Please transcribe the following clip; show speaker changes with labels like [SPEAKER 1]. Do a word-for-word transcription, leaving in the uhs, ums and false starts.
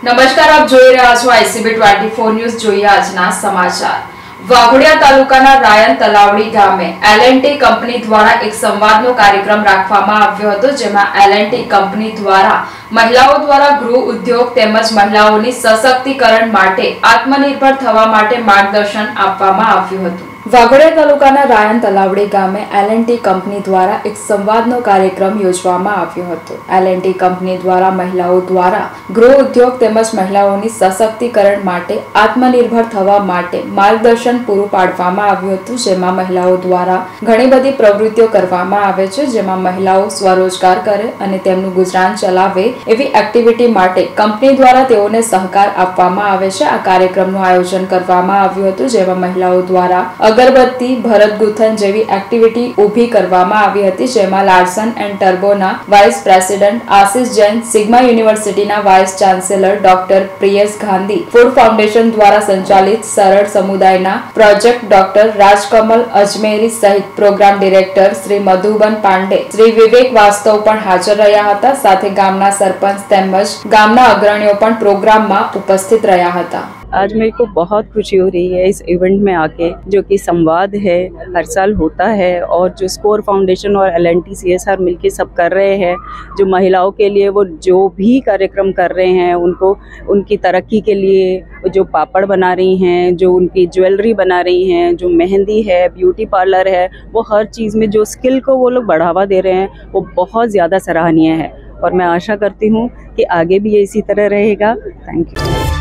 [SPEAKER 1] નમસ્કાર, આપ જોઈ રહ્યા છો આઈસીબી ટ્વેન્ટી ફોર ન્યૂઝ। જોઈએ આજના સમાચાર। વાઘોડિયા તાલુકાના રાયન તલાવડી ગામે એલ એન્ડ ટી કંપની દ્વારા એક સંવાદનો કાર્યક્રમ રાખવામાં આવ્યો હતો, જેમાં એલ એન્ડ ટી કંપની દ્વારા મહિલાઓ દ્વારા ગૃહ ઉદ્યોગ તેમજ મહિલાઓની સશક્તિકરણ માટે આત્મનિર્ભર થવા માટે માર્ગદર્શન આપવામાં આવ્યું હતું। વાઘોડિયા તાલુકાના રાયન તલાવડી ગામે એલ એન્ડ ટી કંપની દ્વારા એક સંવાદનો કાર્યક્રમ યોજવામાં આવ્યો હતો। એલ એન્ડ ટી કંપની દ્વારા મહિલાઓ દ્વારા ગૃહ ઉદ્યોગ તેમજ મહિલાઓની સશક્તિકરણ માટે આત્મનિર્ભર થવા માટે માર્ગદર્શન પૂરું પાડવામાં આવ્યું હતું, જેમાં મહિલાઓ દ્વારા ઘણી બધી પ્રવૃત્તિઓ કરવામાં આવે છે, જેમાં મહિલાઓ સ્વરોજગાર કરે અને તેમનું ગુજરાન ચલાવે એવી એક્ટિવિટી માટે કંપની દ્વારા તેઓને સહકાર આપવામાં આવે છે। આ કાર્યક્રમનું આયોજન કરવામાં આવ્યું હતું, જેમાં મહિલાઓ દ્વારા અગરબત્તી, ભરત ગૂંથણ જેવી એક્ટિવિટી ઊભી કરવામાં આવી હતી, જેમાં લાર્સન એન્ડ ટર્બોના vice president Ashish Jain, Sigma યુનિવર્સિટીના vice chancellor doctor Priyesh Gandhi, food foundation દ્વારા સંચાલિત સરળ સમુદાયના પ્રોજેક્ટ ડોક્ટર રાજકમલ અજમેરી સહિત પ્રોગ્રામ ડિરેક્ટર શ્રી મધુબન પાંડે, શ્રી વિવેક વાસ્તવ પણ હાજર રહ્યા હતા। સાથે ગામના સરપંચ તેમજ ગામના અગ્રણીઓ પણ પ્રોગ્રામમાં ઉપસ્થિત રહ્યા હતા।
[SPEAKER 2] आज मेरे को बहुत खुशी हो रही है इस इवेंट में आके, जो कि संवाद है, हर साल होता है और जो स्कोर फाउंडेशन और L and T C S R मिलके सब कर रहे हैं। जो महिलाओं के लिए वो जो भी कार्यक्रम कर रहे हैं, उनको उनकी तरक्की के लिए जो पापड़ बना रही हैं, जो उनकी ज्वेलरी बना रही हैं, जो मेहंदी है, ब्यूटी पार्लर है, वो हर चीज़ में जो स्किल को वो लोग बढ़ावा दे रहे हैं, वो बहुत ज़्यादा सराहनीय है और मैं आशा करती हूँ कि आगे भी ये इसी तरह रहेगा। Thank you.